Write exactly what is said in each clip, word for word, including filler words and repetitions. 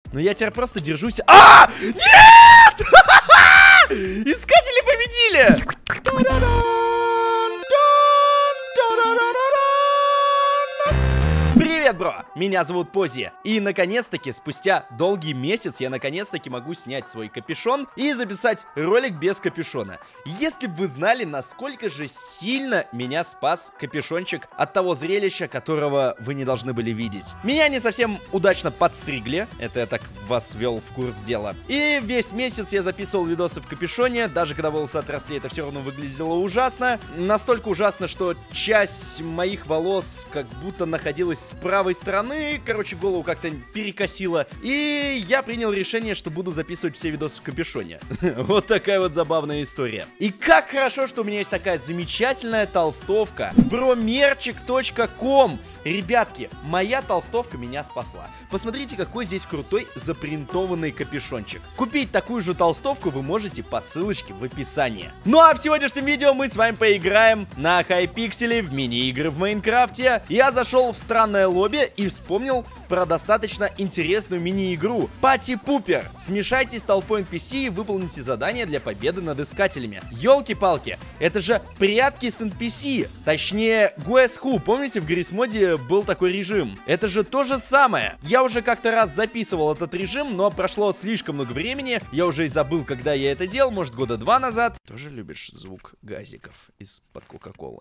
Но я теперь просто держусь... А! Нет! Искатели победили! Привет, бро! Меня зовут Пози. И наконец-таки, спустя долгий месяц, я наконец-таки могу снять свой капюшон и записать ролик без капюшона. Если бы вы знали, насколько же сильно меня спас капюшончик от того зрелища, которого вы не должны были видеть. Меня не совсем удачно подстригли, это я так вас ввел в курс дела. И весь месяц я записывал видосы в капюшоне, даже когда волосы отросли, это все равно выглядело ужасно. Настолько ужасно, что часть моих волос как будто находилась с правой стороны, короче, голову как-то перекосило. И я принял решение, что буду записывать все видосы в капюшоне. Вот такая вот забавная история. И как хорошо, что у меня есть такая замечательная толстовка. Бромерчик точка ком. Ребятки, моя толстовка меня спасла. Посмотрите, какой здесь крутой запринтованный капюшончик. Купить такую же толстовку вы можете по ссылочке в описании. Ну а в сегодняшнем видео мы с вами поиграем на Хайпикселе в мини-игры в Майнкрафте. Я зашел в странное лобби и вспомнил про достаточно интересную мини-игру Пати Пупер. Смешайтесь с толпой эн пи си и выполните задание для победы над искателями. Ёлки-палки, это же прятки с эн пи си. Точнее, Guess Who. Помните, в Гаррисмоде был такой режим? Это же то же самое. Я уже как-то раз записывал этот режим, но прошло слишком много времени. Я уже и забыл, когда я это делал, может, года два назад. Тоже любишь звук газиков из-под Кока-Колы?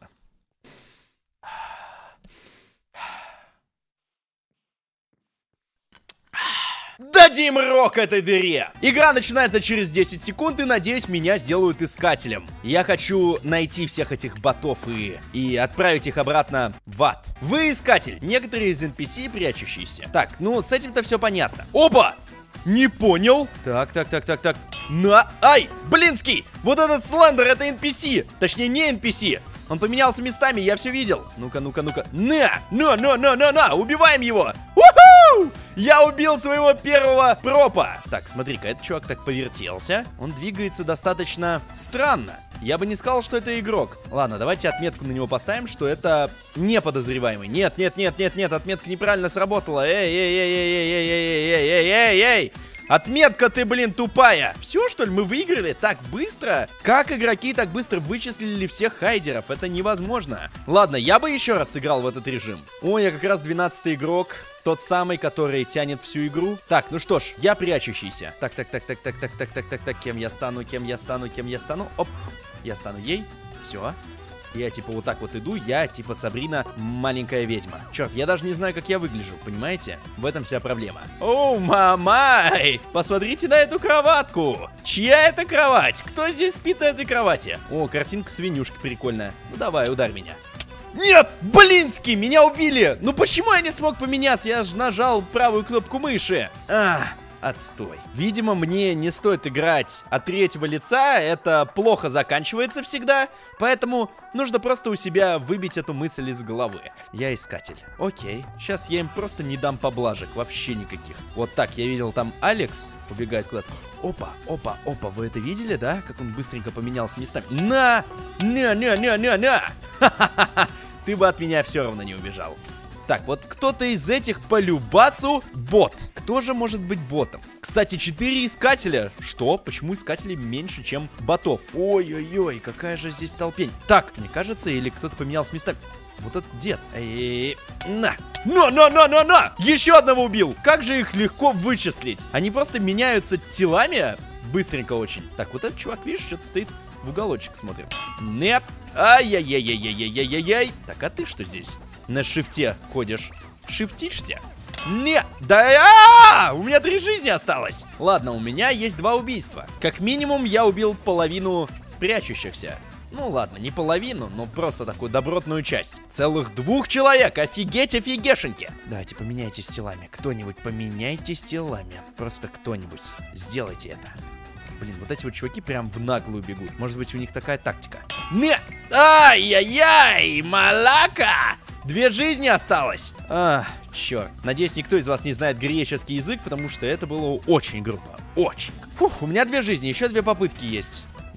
Дадим рок этой дыре! Игра начинается через десять секунд, и, надеюсь, меня сделают искателем. Я хочу найти всех этих ботов и, и отправить их обратно в ад. Вы искатель. Некоторые из эн пи си прячущиеся. Так, ну, с этим-то все понятно. Опа! Не понял. Так, так, так, так, так. На... Ай! Блинский! Вот этот Слендер, это эн пи си. Точнее, не эн пи си. Он поменялся местами, я все видел. Ну-ка, ну-ка, ну-ка. На! На, на, на, на, на! Убиваем его! Уху! Я убил своего первого пропа. Так, смотри-ка, этот чувак так повертелся. Он двигается достаточно странно. Я бы не сказал, что это игрок. Ладно, давайте отметку на него поставим, что это не подозреваемый. Нет, нет, нет, нет, нет, отметка неправильно сработала. Эй, эй, эй, эй, эй, эй, эй, эй, эй, эй, эй. Отметка ты, блин, тупая. Все, что ли, мы выиграли так быстро? Как игроки так быстро вычислили всех хайдеров? Это невозможно. Ладно, я бы еще раз сыграл в этот режим. Ой, я как раз двенадцатый игрок. Тот самый, который тянет всю игру. Так, ну что ж, я прячущийся. Так, так, так, так, так, так, так, так, так, так. Кем я стану, кем я стану, кем я стану? Оп, я стану ей. Все. Я типа вот так вот иду, я типа Сабрина маленькая ведьма. Черт, я даже не знаю, как я выгляжу, понимаете? В этом вся проблема. О, мамай! Посмотрите на эту кроватку! Чья это кровать? Кто здесь спит на этой кровати? О, картинка свинюшки прикольная. Ну давай, ударь меня. Нет! Блинский! Меня убили! Ну почему я не смог поменяться? Я же нажал правую кнопку мыши. Ах! Отстой. Видимо, мне не стоит играть от третьего лица, это плохо заканчивается всегда, поэтому нужно просто у себя выбить эту мысль из головы. Я искатель. Окей, сейчас я им просто не дам поблажек, вообще никаких. Вот так, я видел там Алекс убегает куда-то. Опа, опа, опа, вы это видели, да? Как он быстренько поменялся местами. На! На, на, на, на, на! Ха-ха-ха! Ты бы от меня все равно не убежал. Так, вот кто-то из этих по любасу бот. Кто же может быть ботом? Кстати, четыре искателя. Что? Почему искателей меньше, чем ботов? Ой-ой-ой, какая же здесь толпень. Так, мне кажется, или кто-то поменялся местами. Вот этот дед. Эй, на! На, на, на, на, на! Еще одного убил! Как же их легко вычислить? Они просто меняются телами быстренько очень. Так, вот этот чувак, видишь, что-то стоит в уголочек, смотрим. Нет. Ай-яй-яй-яй-яй-яй-яй-яй. Так, а ты что здесь? На шифте ходишь. Шифтишься? Не, да, а -а -а! У меня три жизни осталось. Ладно, у меня есть два убийства. Как минимум, я убил половину прячущихся. Ну ладно, не половину, но просто такую добротную часть. Целых двух человек, офигеть, офигешеньки. Давайте поменяйтесь телами. Кто-нибудь поменяйтесь телами. Просто кто-нибудь. Сделайте это. Блин, вот эти вот чуваки прям в наглую бегут. Может быть, у них такая тактика. Не! Ай-яй-яй, малака! Две жизни осталось. А, черт. Надеюсь, никто из вас не знает греческий язык, потому что это было очень грубо. Очень. Фух, у меня две жизни, еще две попытки есть.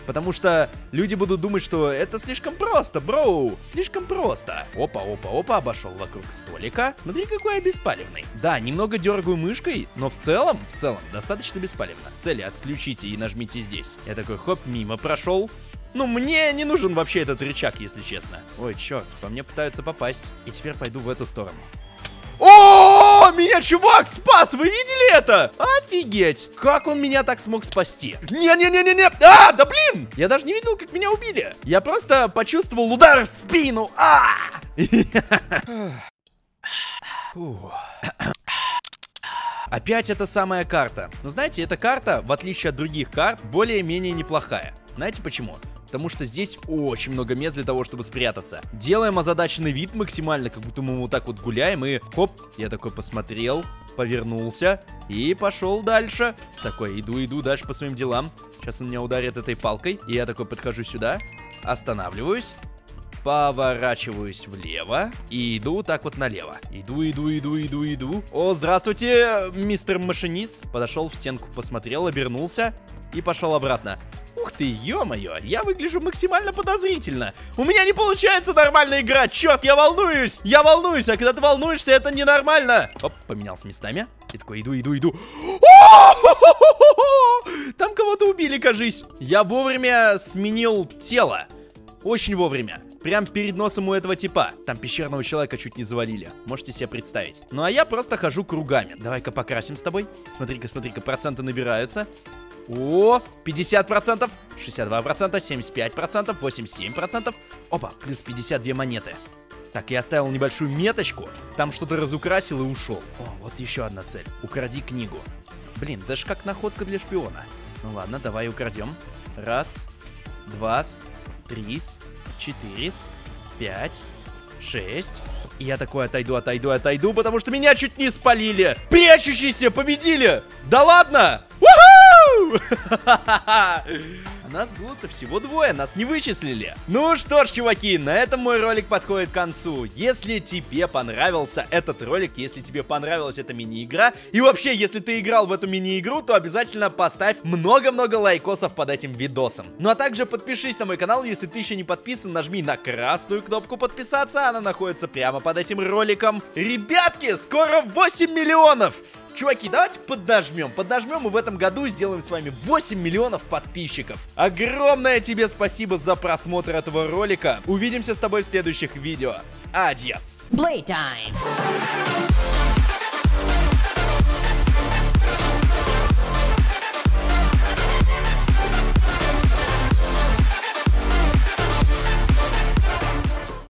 Потому что люди будут думать, что это слишком просто, бро. Слишком просто. Опа, опа, опа, обошел вокруг столика. Смотри, какой я беспалевный. Да, немного дергаю мышкой, но в целом, в целом, достаточно беспалевно. Цели отключите и нажмите здесь. Я такой, хоп, мимо прошел. Ну, мне не нужен вообще этот рычаг, если честно. Ой, черт, по мне пытаются попасть. И теперь пойду в эту сторону. О, меня чувак спас, вы видели это? Офигеть, как он меня так смог спасти? Не-не-не-не-не, а, да блин, я даже не видел, как меня убили. Я просто почувствовал удар в спину. А! Опять эта самая карта. Но знаете, эта карта, в отличие от других карт, более-менее неплохая. Знаете почему? Потому что здесь очень много мест для того, чтобы спрятаться. Делаем озадаченный вид максимально, как будто мы вот так вот гуляем. И хоп, я такой посмотрел, повернулся и пошел дальше. Такой, иду, иду дальше по своим делам. Сейчас он меня ударит этой палкой. И я такой подхожу сюда, останавливаюсь, поворачиваюсь влево и иду так вот налево. Иду, иду, иду, иду, иду. О, здравствуйте, мистер машинист. Подошел в стенку, посмотрел, обернулся и пошел обратно. Ух ты, ё-моё, я выгляжу максимально подозрительно. У меня не получается нормально играть, черт, я волнуюсь. Я волнуюсь, а когда ты волнуешься, это ненормально. Оп, поменялся местами. И такой, иду, иду, иду. Там кого-то убили, кажись. Я вовремя сменил тело. Очень вовремя. Прям перед носом у этого типа. Там пещерного человека чуть не завалили. Можете себе представить. Ну а я просто хожу кругами. Давай-ка покрасим с тобой. Смотри-ка, смотри-ка, проценты набираются. О, пятьдесят процентов, шестьдесят два процента, семьдесят пять процентов, восемьдесят семь процентов. Опа, плюс пятьдесят две монеты. Так, я оставил небольшую меточку. Там что-то разукрасил и ушел. О, вот еще одна цель. Укради книгу. Блин, даже как находка для шпиона. Ну ладно, давай украдем. Раз, два, три, четыре, пять, шесть. И я такой отойду, отойду, отойду, потому что меня чуть не спалили. Прячущиеся победили. Да ладно? Нас было-то всего двое, нас не вычислили. Ну что ж, чуваки, на этом мой ролик подходит к концу. Если тебе понравился этот ролик, если тебе понравилась эта мини-игра, и вообще, если ты играл в эту мини-игру, то обязательно поставь много-много лайкосов под этим видосом. Ну а также подпишись на мой канал, если ты еще не подписан, нажми на красную кнопку подписаться, она находится прямо под этим роликом. Ребятки, скоро восемь миллионов! Чуваки, давайте поднажмем, поднажмем и в этом году сделаем с вами восемь миллионов подписчиков. Огромное тебе спасибо за просмотр этого ролика. Увидимся с тобой в следующих видео. Адьос. Playtime.